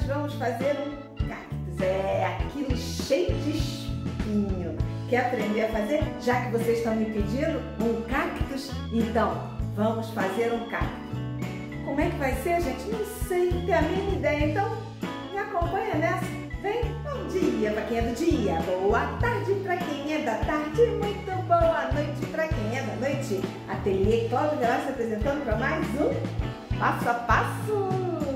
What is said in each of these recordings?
vamos fazer um cactus. É aquilo cheio de espinho. Quer aprender a fazer? Já que vocês estão me pedindo um cactus, então vamos fazer um cactus. Como é que vai ser, gente? Não sei, não tenho a mínima ideia. Então, me acompanha nessa. Vem, bom dia para quem é do dia, boa tarde para quem é da tarde, muito boa noite para quem é da noite. Ateliê Cláudia Veloz se apresentando para mais um Passo a Passo.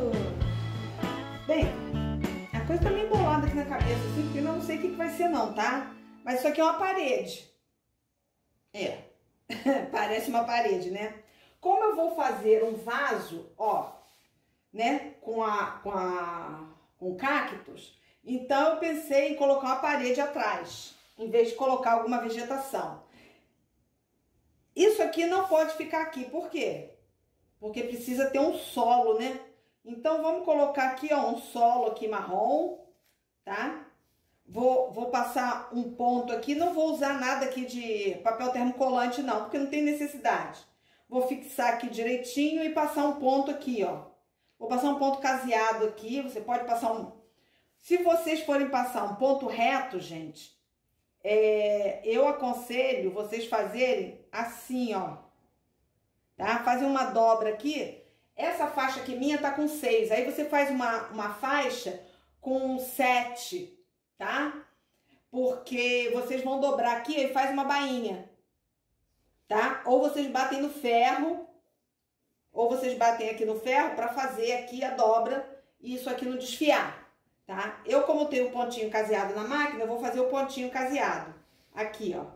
Bem, a coisa tá meio embolada aqui na cabeça, assim, porque eu não sei o que vai ser não, tá? Mas isso aqui é uma parede. É, parece uma parede, né? Como eu vou fazer um vaso, ó, né, com cactos, então eu pensei em colocar uma parede atrás, em vez de colocar alguma vegetação. Isso aqui não pode ficar aqui, por quê? Porque precisa ter um solo, né? Então vamos colocar aqui, ó, um solo aqui marrom, tá? Vou passar um ponto aqui, não vou usar nada aqui de papel termocolante não, porque não tem necessidade. Vou fixar aqui direitinho e passar um ponto aqui, ó. Vou passar um ponto caseado aqui, você pode passar um... Se vocês forem passar um ponto reto, gente, eu aconselho vocês fazerem assim, ó. Tá? Fazer uma dobra aqui. Essa faixa aqui minha tá com 6, aí você faz uma faixa com 7, tá? Porque vocês vão dobrar aqui e faz uma bainha, tá? Ou vocês batem no ferro, ou vocês batem aqui no ferro para fazer aqui a dobra e isso aqui não desfiar, tá? Eu, como tenho o pontinho caseado na máquina, eu vou fazer o pontinho caseado aqui, ó.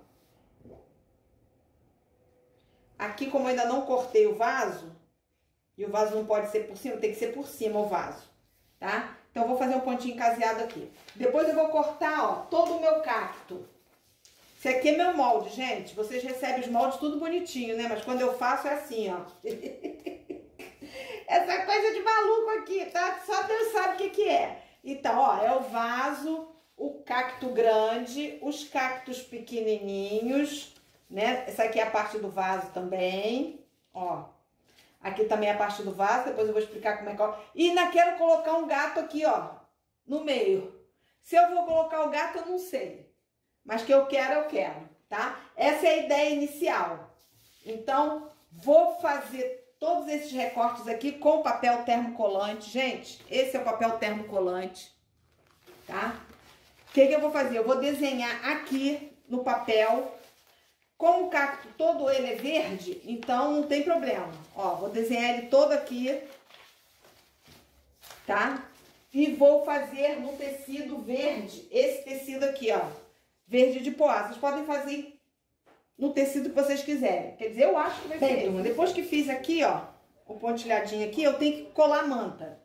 Aqui, como eu ainda não cortei o vaso, e o vaso não pode ser por cima, tem que ser por cima o vaso, tá? Então, eu vou fazer um pontinho caseado aqui. Depois eu vou cortar, ó, todo o meu cacto. Esse aqui é meu molde, gente. Vocês recebem os moldes tudo bonitinho, né? Mas quando eu faço é assim, ó. Essa coisa de maluco aqui, tá? Só Deus sabe o que é. Então, ó, é o vaso, o cacto grande, os cactos pequenininhos, né? Essa aqui é a parte do vaso também, ó. Aqui também é a parte do vaso, depois eu vou explicar como é que é. E ainda quero colocar um gato aqui, ó, no meio. Se eu vou colocar o gato, eu não sei. Mas que eu quero, tá? Essa é a ideia inicial. Então, vou fazer todos esses recortes aqui com papel termocolante. Gente, esse é o papel termocolante, tá? O que eu vou fazer? Eu vou desenhar aqui no papel. Como o cacto todo ele é verde, então não tem problema. Ó, vou desenhar ele todo aqui, tá? E vou fazer no tecido verde, esse tecido aqui, ó, verde de poá. Vocês podem fazer no tecido que vocês quiserem. Quer dizer, eu acho que vai ser. Depois que fiz aqui, ó, o pontilhadinho aqui, eu tenho que colar a manta.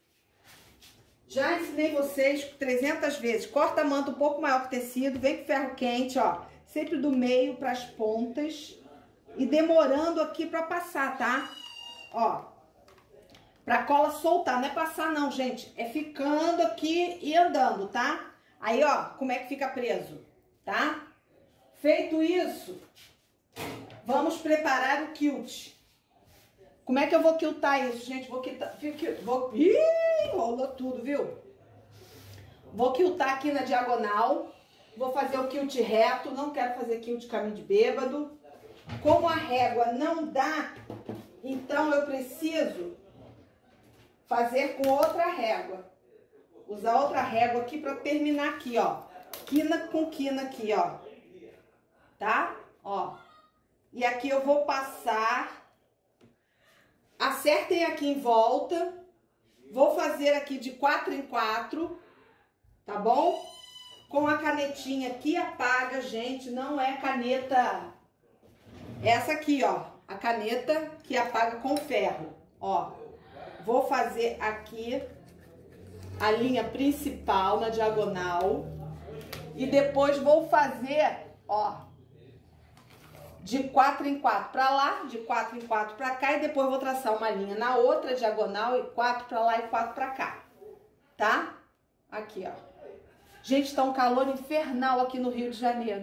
Já ensinei vocês 300 vezes. Corta a manta um pouco maior que o tecido, vem com ferro quente, ó. Sempre do meio para as pontas e demorando aqui para passar, tá? Ó, pra cola soltar, não é passar não, gente, é ficando aqui e andando, tá? Aí, ó, como é que fica preso, tá? Feito isso, vamos preparar o quilt. Como é que eu vou quiltar isso, gente? Ih, rolou tudo, viu? Vou quiltar aqui na diagonal. Vou fazer o quilt reto, não quero fazer quilt caminho de bêbado. Como a régua não dá, então eu preciso fazer com outra régua. Usar outra régua aqui para terminar aqui, ó. Quina com quina aqui, ó. Tá? Ó. E aqui eu vou passar. Acertem aqui em volta. Vou fazer aqui de 4 em 4, tá bom? Com a canetinha que apaga, gente, não é caneta... Essa aqui, ó, a caneta que apaga com ferro, ó. Vou fazer aqui a linha principal na diagonal. E depois vou fazer, ó, de 4 em 4 pra lá, de 4 em 4 pra cá. E depois vou traçar uma linha na outra diagonal e 4 pra lá e 4 pra cá, tá? Aqui, ó. Gente, tá um calor infernal aqui no Rio de Janeiro.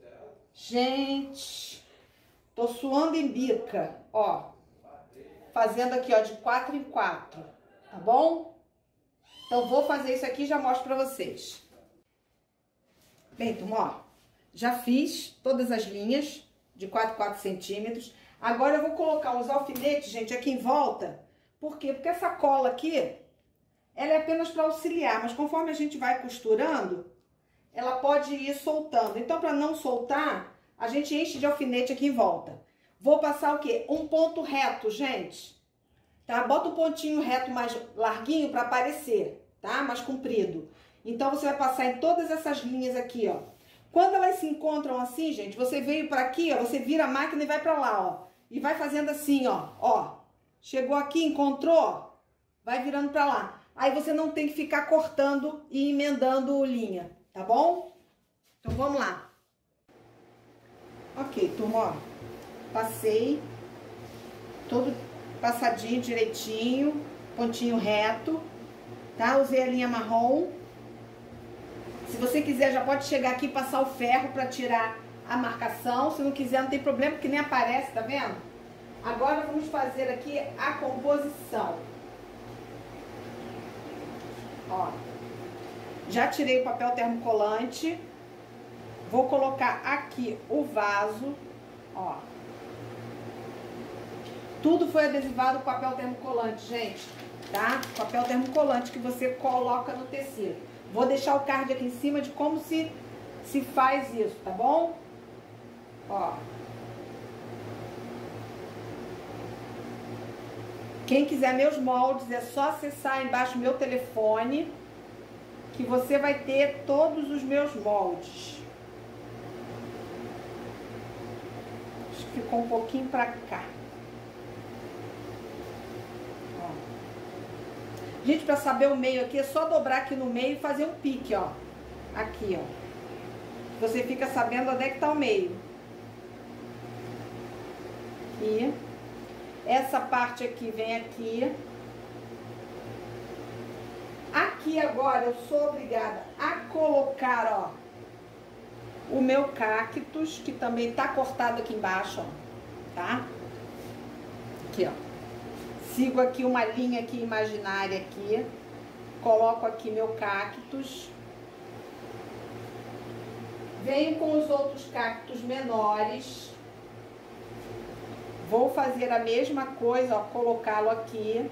Gente, tô suando em bica, ó. Fazendo aqui, ó, de 4 em 4, tá bom? Então, vou fazer isso aqui e já mostro pra vocês. Bem, turma, ó, já fiz todas as linhas de 4 centímetros. Agora eu vou colocar uns alfinetes, gente, aqui em volta. Por quê? Porque essa cola aqui, ela é apenas para auxiliar, mas conforme a gente vai costurando, ela pode ir soltando. Então, para não soltar, a gente enche de alfinete aqui em volta. Vou passar o quê? Um ponto reto, gente. Tá? Bota um pontinho reto mais larguinho para aparecer, tá? Mais comprido. Então, você vai passar em todas essas linhas aqui, ó. Quando elas se encontram assim, gente, você veio para aqui, ó, você vira a máquina e vai para lá, ó. E vai fazendo assim, ó, ó. Chegou aqui, encontrou, vai virando para lá. Aí você não tem que ficar cortando e emendando linha, tá bom? Então, vamos lá. Ok, turma, ó. Passei todo passadinho direitinho, pontinho reto, tá? Usei a linha marrom. Se você quiser, já pode chegar aqui e passar o ferro pra tirar a marcação. Se não quiser, não tem problema, porque nem aparece, tá vendo? Agora, vamos fazer aqui a composição. Ó, já tirei o papel termocolante. Vou colocar aqui o vaso, ó. Tudo foi adesivado com papel termocolante, gente, tá? Papel termocolante que você coloca no tecido. Vou deixar o card aqui em cima de como se faz isso, tá bom? Ó. Quem quiser meus moldes, é só acessar embaixo meu telefone, que você vai ter todos os meus moldes. Acho que ficou um pouquinho pra cá. Gente, pra saber o meio aqui, é só dobrar aqui no meio e fazer um pique, ó. Aqui, ó. Você fica sabendo onde é que tá o meio. E essa parte aqui vem aqui. Aqui agora eu sou obrigada a colocar, ó, o meu cactus, que também tá cortado aqui embaixo, ó. Tá? Aqui, ó. Sigo aqui uma linha aqui imaginária aqui, coloco aqui meu cactus, venho com os outros cactos menores, vou fazer a mesma coisa, ó, colocá-lo aqui.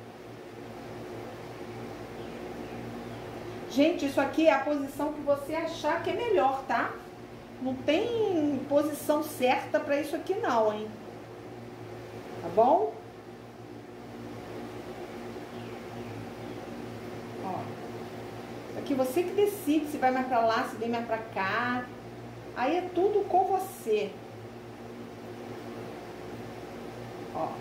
Gente, isso aqui é a posição que você achar que é melhor, tá? Não tem posição certa pra isso aqui não, hein? Tá bom? Aqui você que decide se vai mais pra lá, se vem mais pra cá. Aí é tudo com você. Ó.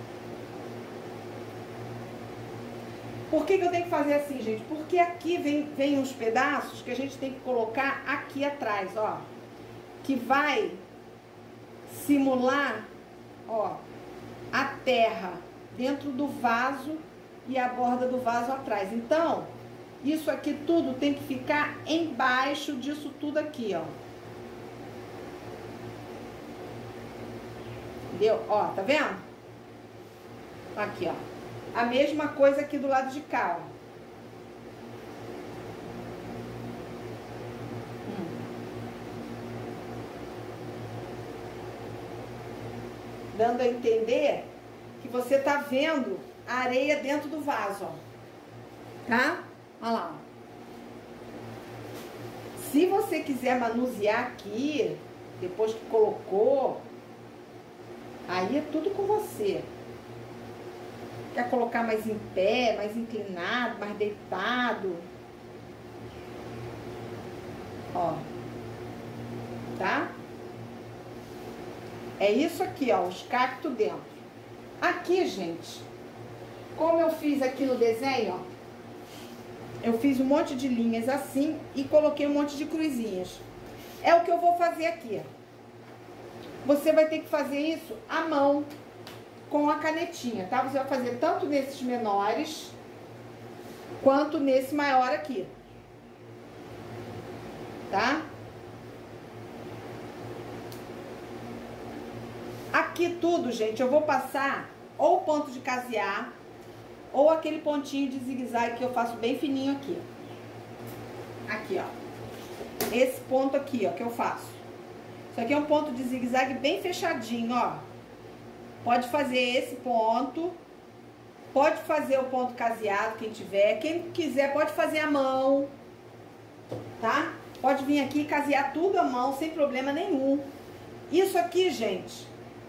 Por que eu tenho que fazer assim, gente? Porque aqui vem uns pedaços que a gente tem que colocar aqui atrás, ó. Que vai simular, ó, a terra dentro do vaso e a borda do vaso atrás. Então, isso aqui tudo tem que ficar embaixo disso tudo aqui, ó. Entendeu? Ó, tá vendo? Aqui, ó. A mesma coisa aqui do lado de cá, ó. Dando a entender que você tá vendo a areia dentro do vaso, ó. Tá? Olha lá. Se você quiser manusear aqui, depois que colocou, aí é tudo com você. Quer colocar mais em pé, mais inclinado, mais deitado. Ó. Tá? É isso aqui, ó, os cactos dentro. Aqui, gente, como eu fiz aqui no desenho, ó. Eu fiz um monte de linhas assim e coloquei um monte de cruzinhas. É o que eu vou fazer aqui. Você vai ter que fazer isso à mão, com a canetinha, tá? Você vai fazer tanto nesses menores, quanto nesse maior aqui. Tá? Aqui tudo, gente, eu vou passar ou ponto de casear, ou aquele pontinho de zigue-zague que eu faço bem fininho aqui. Aqui, ó. Esse ponto aqui, ó, que eu faço. Isso aqui é um ponto de zigue-zague bem fechadinho, ó. Pode fazer esse ponto. Pode fazer o ponto caseado, quem tiver. Quem quiser pode fazer a mão, tá? Pode vir aqui e casear tudo à mão, sem problema nenhum. Isso aqui, gente,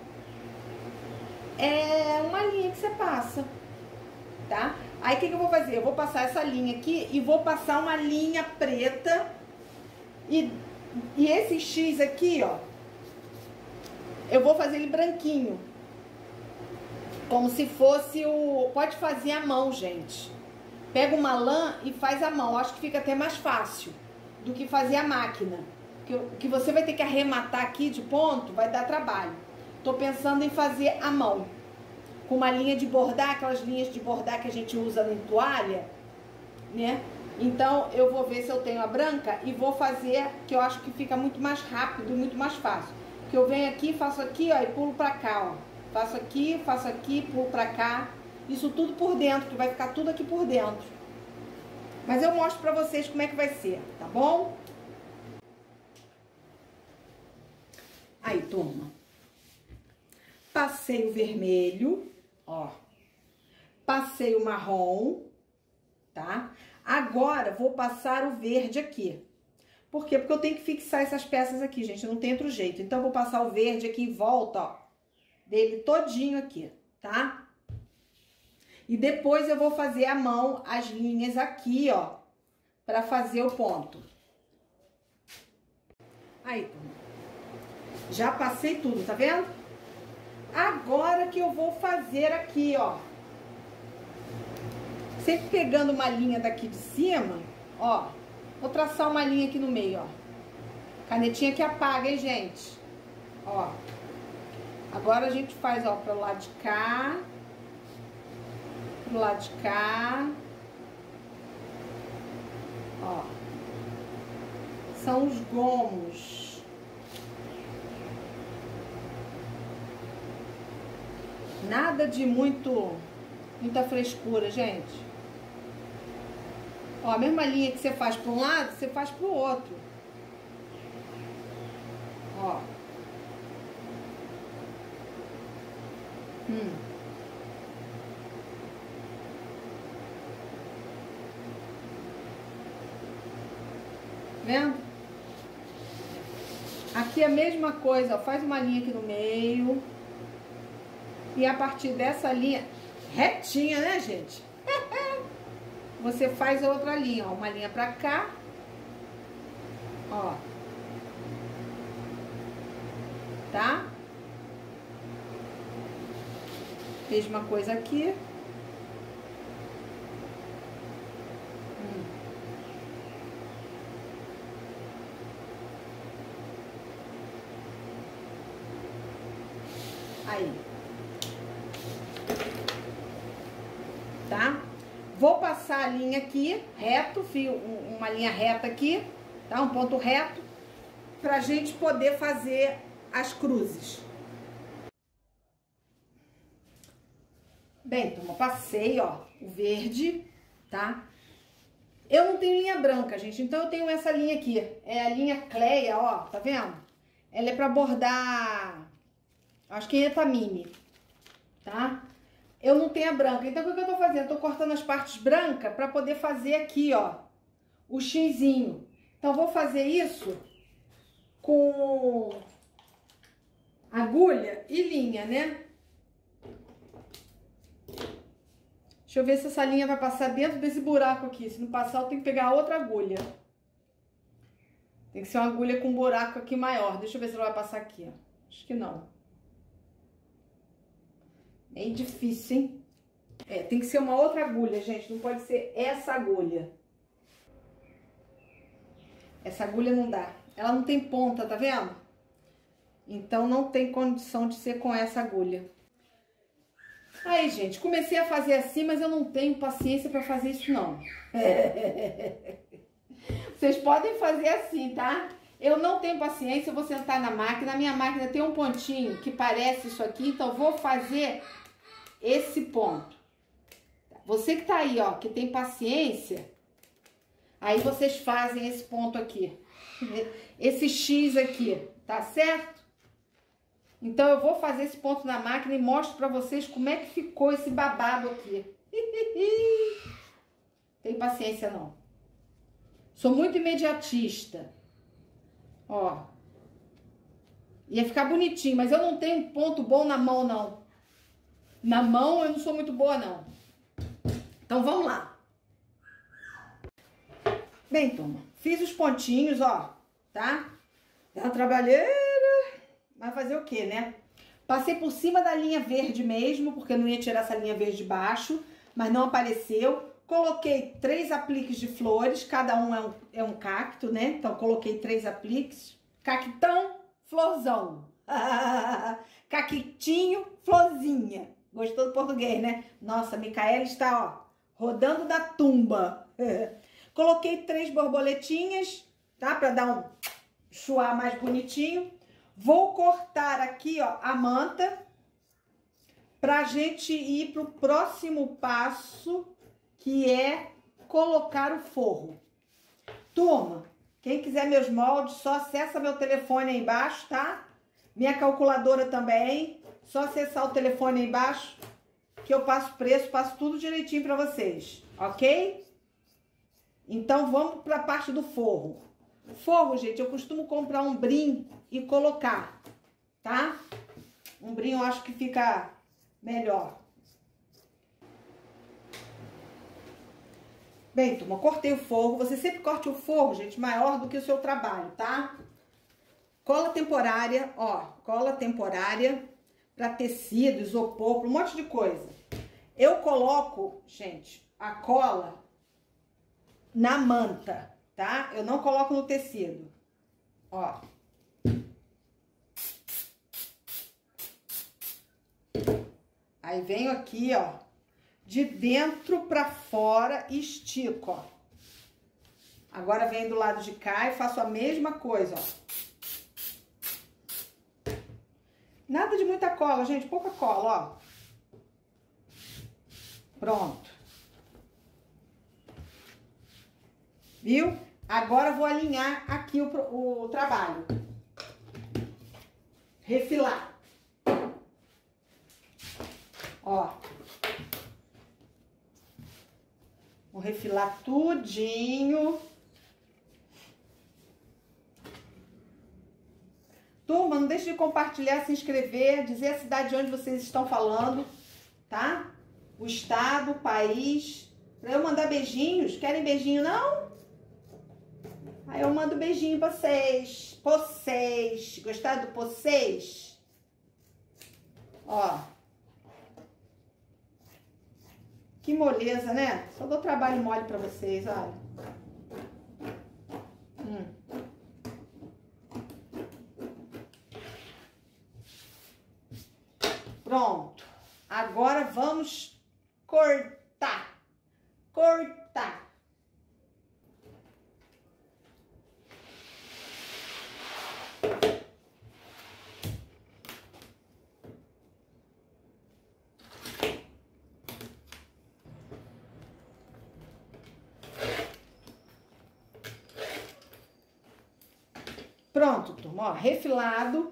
é uma linha que você passa, tá? Aí, o que eu vou fazer? Eu vou passar essa linha aqui e vou passar uma linha preta. E esse X aqui, ó, eu vou fazer ele branquinho. Como se fosse o... Pode fazer à mão, gente. Pega uma lã e faz à mão. Acho que fica até mais fácil do que fazer a máquina. Que você vai ter que arrematar aqui de ponto, vai dar trabalho. Tô pensando em fazer à mão. Com uma linha de bordar, aquelas linhas de bordar que a gente usa em toalha, né? Então, eu vou ver se eu tenho a branca e vou fazer, que eu acho que fica muito mais rápido, muito mais fácil. Que eu venho aqui, faço aqui, ó, e pulo pra cá, ó. Faço aqui, pulo pra cá. Isso tudo por dentro, que vai ficar tudo aqui por dentro. Mas eu mostro pra vocês como é que vai ser, tá bom? Aí, turma. Passei o vermelho, ó. Passei o marrom, tá? Agora, vou passar o verde aqui. Por quê? Porque eu tenho que fixar essas peças aqui, gente. Não tem outro jeito. Então, eu vou passar o verde aqui em volta, ó. Dele todinho aqui, tá? E depois eu vou fazer à mão as linhas aqui, ó, pra fazer o ponto. Aí, turma. Já passei tudo, tá vendo? Agora que eu vou fazer aqui, ó. Sempre pegando uma linha daqui de cima, ó. Vou traçar uma linha aqui no meio, ó. Canetinha que apaga, hein, gente? Ó. Agora a gente faz, ó, pro lado de cá. Pro lado de cá. Ó. São os gomos. Nada de muita frescura, gente. Ó, a mesma linha que você faz para um lado, você faz pro outro. Ó. Vendo? Aqui a mesma coisa, ó, faz uma linha aqui no meio. E a partir dessa linha, retinha, né, gente? Você faz outra linha, ó, uma linha pra cá. Ó. Tá? Mesma coisa aqui. Aí. Tá? Vou passar a linha aqui, reto, fio, uma linha reta aqui, tá? Um ponto reto, pra gente poder fazer as cruzes. Bem, turma, passei, ó, o verde, tá? Eu não tenho linha branca, gente, então eu tenho essa linha aqui. É a linha Cleia, ó, tá vendo? Ela é pra bordar, acho que é Tamime, tá? Eu não tenho a branca, então o que eu tô fazendo? Eu tô cortando as partes brancas pra poder fazer aqui, ó, o xizinho. Então, eu vou fazer isso com agulha e linha, né? Deixa eu ver se essa linha vai passar dentro desse buraco aqui. Se não passar, eu tenho que pegar outra agulha. Tem que ser uma agulha com um buraco aqui maior. Deixa eu ver se ela vai passar aqui, ó. Acho que não. Bem difícil, hein? É, tem que ser uma outra agulha, gente. Não pode ser essa agulha. Essa agulha não dá. Ela não tem ponta, tá vendo? Então, não tem condição de ser com essa agulha. Aí, gente, comecei a fazer assim, mas eu não tenho paciência pra fazer isso, não. Vocês podem fazer assim, tá? Eu não tenho paciência, eu vou sentar na máquina. A minha máquina tem um pontinho que parece isso aqui, então eu vou fazer esse ponto. você que tá aí, ó, que tem paciência, aí vocês fazem esse ponto aqui. Esse X aqui, tá certo? Então, eu vou fazer esse ponto na máquina e mostro pra vocês como é que ficou esse babado aqui. Tem paciência, não. Sou muito imediatista. Ó. Ia ficar bonitinho, mas eu não tenho ponto bom na mão, não. Na mão, eu não sou muito boa, não. Então, vamos lá. Bem, turma, fiz os pontinhos, ó, tá? É uma trabalheira, mas fazer o quê, né? Passei por cima da linha verde mesmo, porque eu não ia tirar essa linha verde de baixo, mas não apareceu. Coloquei 3 apliques de flores, cada um é um cacto, né? Então, coloquei 3 apliques. Cactão, florzão. Caquitinho, florzinha. Gostou do português, né? Nossa, a Micaela está, ó, rodando da tumba. Coloquei 3 borboletinhas, tá? Pra dar um chuá mais bonitinho. Vou cortar aqui, ó, a manta pra gente ir pro próximo passo, que é colocar o forro. Turma, quem quiser meus moldes, só acessa meu telefone aí embaixo, tá? Minha calculadora também, só acessar o telefone aí embaixo, que eu passo preço, passo tudo direitinho pra vocês, ok? Então, vamos pra parte do forro. Forro, gente, eu costumo comprar um brim e colocar, tá? Um brim eu acho que fica melhor. Bem, turma, cortei o forro. Você sempre corte o forro, gente, maior do que o seu trabalho, tá? Cola temporária, ó, cola temporária pra tecido, isopor, pra um monte de coisa. Eu coloco, gente, a cola na manta, tá? Eu não coloco no tecido, ó. Aí venho aqui, ó, de dentro pra fora e estico, ó. Agora venho do lado de cá e faço a mesma coisa, ó. Nada de muita cola, gente, pouca cola, ó. Pronto. Viu? Agora vou alinhar aqui o trabalho. Refilar. Ó. Vou refilar tudinho. Turma, não deixe de compartilhar, se inscrever, dizer a cidade de onde vocês estão falando, tá? O estado, o país. Pra eu mandar beijinhos. Querem beijinho, não? Aí eu mando beijinho pra vocês. Vocês. Gostaram do vocês? Ó. Que moleza, né? Só dou trabalho mole pra vocês, olha. Pronto. Agora vamos cortar. Cortar. Pronto, turma, ó, refilado,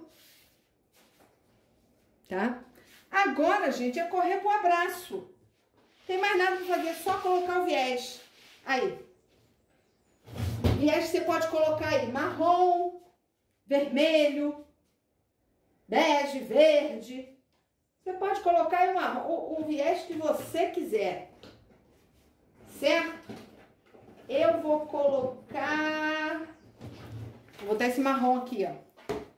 tá? Agora, gente, é correr pro abraço. Tem mais nada pra fazer, só colocar o viés. Aí. Viés você pode colocar aí marrom, vermelho, bege, verde. Você pode colocar aí o viés que você quiser. Certo? Eu vou colocar... Vou botar esse marrom aqui, ó.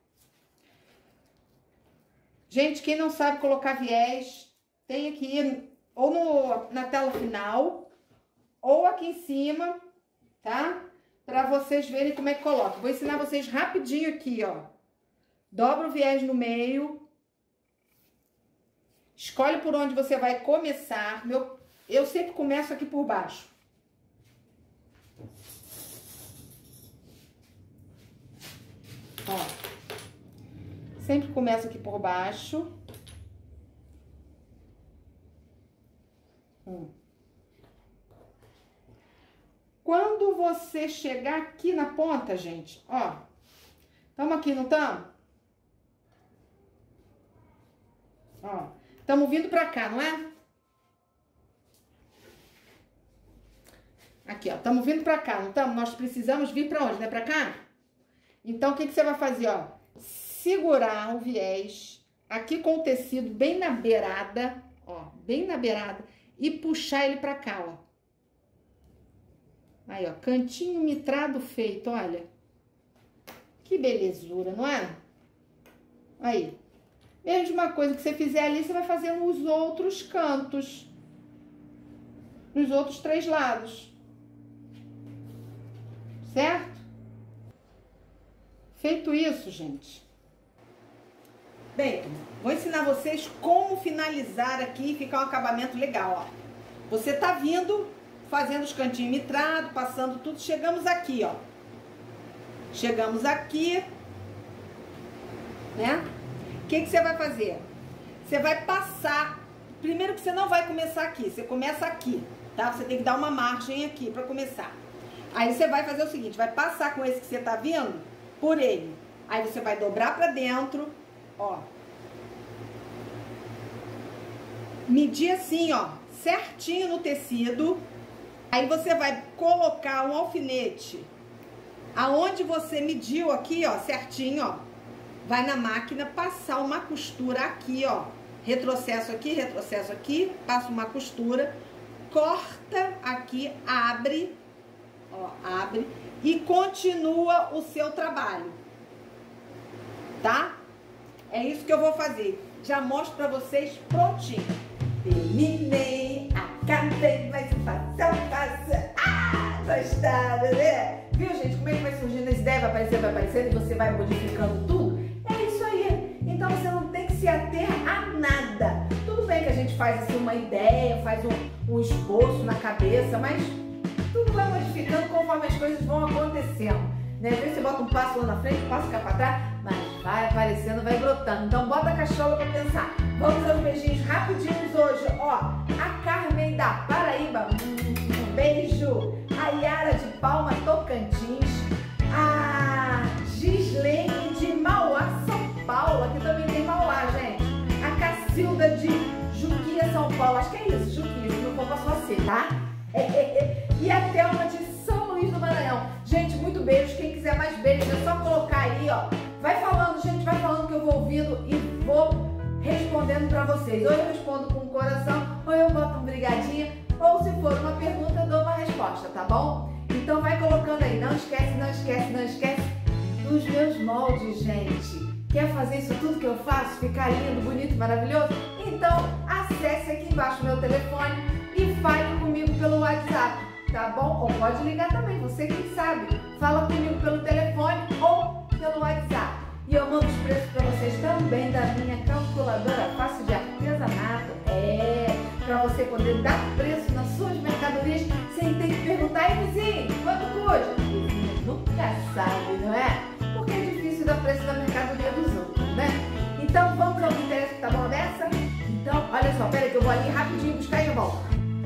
Gente, quem não sabe colocar viés, tem aqui ou na tela final, ou aqui em cima, tá? Pra vocês verem como é que coloca. Vou ensinar vocês rapidinho aqui, ó. Dobra o viés no meio. Escolhe por onde você vai começar. Eu sempre começo aqui por baixo. Ó. Sempre começo aqui por baixo. Quando você chegar aqui na ponta, gente, ó, estamos aqui, não estamos? Ó, estamos vindo pra cá, não é? Aqui, ó, estamos vindo pra cá, não estamos? Nós precisamos vir pra onde, né? Pra cá? Então, o que você vai fazer, ó? Segurar o viés aqui com o tecido bem na beirada, ó, bem na beirada, e puxar ele pra cá, ó. Aí, ó, cantinho mitrado feito, olha. Que belezura, não é? Aí. Mesma coisa que você fizer ali, você vai fazer nos outros cantos. Nos outros 3 lados. Certo? Feito isso, gente. Bem, vou ensinar vocês como finalizar aqui e ficar um acabamento legal, ó. Você tá vindo, fazendo os cantinhos mitrados, passando tudo. Chegamos aqui, ó. Chegamos aqui, né? O que você vai fazer? Você vai passar. Primeiro que você não vai começar aqui, você começa aqui, tá? Você tem que dar uma margem aqui pra começar. Aí você vai fazer o seguinte, vai passar com esse que você tá vindo por ele. Aí você vai dobrar pra dentro, ó. Medir assim, ó, certinho no tecido. Aí você vai colocar um alfinete aonde você mediu aqui, ó, certinho, ó. Vai na máquina passar uma costura aqui, ó. Retrocesso aqui, passa uma costura, corta aqui, abre, ó, abre e continua o seu trabalho, tá? É isso que eu vou fazer. Já mostro pra vocês prontinho. Terminei, acabei, mas faça. Ah, gostaram, né? Viu, gente, como é que vai surgindo essa ideia? Vai aparecendo e você vai modificando tudo? É isso aí. Então você não tem que se ater a nada. Tudo bem que a gente faz assim uma ideia, faz um esboço na cabeça, mas tudo vai modificando conforme as coisas vão acontecendo, né? Às vezes você bota um passo lá na frente, um passo cá pra trás, mas vai aparecendo, vai brotando. Então bota a cachola pra pensar. Vamos aos beijinhos rapidinhos hoje, ó. A Carmen da Paraíba, um beijo. A Yara de Palma, Tocantins. A Gislene de Mauá, São Paulo. Aqui também tem Mauá, gente. A Cacilda de Juquia, São Paulo. Acho que é isso, Juquia, se não for, passou a ser, tá? E a Thelma de São Luís do Maranhão. Gente, muito beijo. Quem quiser mais beijos, é só colocar aí, ó. Vai falando, gente, vai falando que eu vou ouvindo e vou respondendo pra vocês. Ou eu respondo com o coração, ou eu boto um brigadinha, ou se for uma pergunta, eu dou uma resposta, tá bom? Então vai colocando aí. Não esquece dos meus moldes, gente. Quer fazer isso tudo que eu faço? Ficar lindo, bonito, maravilhoso? Então acesse aqui embaixo o meu telefone e fale comigo pelo WhatsApp, tá bom? Ou pode ligar também, você quem sabe. Fala comigo pelo telefone ou pelo WhatsApp. E eu mando os preços para vocês também da minha calculadora fácil de artesanato. Para você poder dar preço nas suas mercadorias sem ter que perguntar, aí vizinho, quanto custa? Vizinho nunca sabe, não é? Porque é difícil dar preço na mercadoria dos outros, né? Então vamos ao que interessa, tá bom dessa? Então, olha só, pera que eu vou ali rapidinho buscar e eu volto.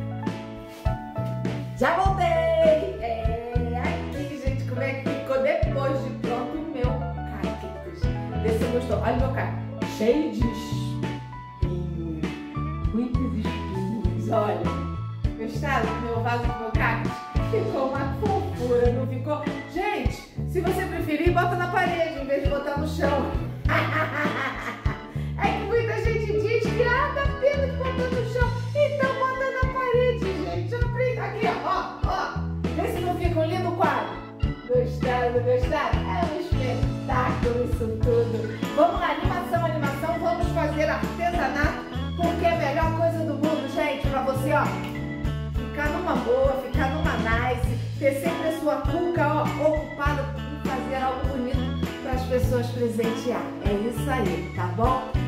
Já voltei! Aqui, gente, como é que ficou depois de pronto o meu cactus. Vê se você gostou. Olha o meu cactus, cheio de espinhos, muitos espinhos, olha. Gostaram do meu vaso do meu cactus? Ficou uma fofura, não ficou? Gente, se você preferir, bota na parede em vez de botar no chão. É que muita gente diz que dá pena de botar no chão. Então bota na parede, gente. Aqui, ó. Vê se não fica um lindo quadro. Gostaram? É um espetáculo isso tudo. Vamos lá, animação. Vamos fazer artesanato, porque é a melhor coisa do mundo, gente, pra você, ó. Ficar numa boa, ficar numa nice, ter sempre a sua cuca, ó, ocupada em fazer algo bonito para as pessoas presentear. É isso aí, tá bom?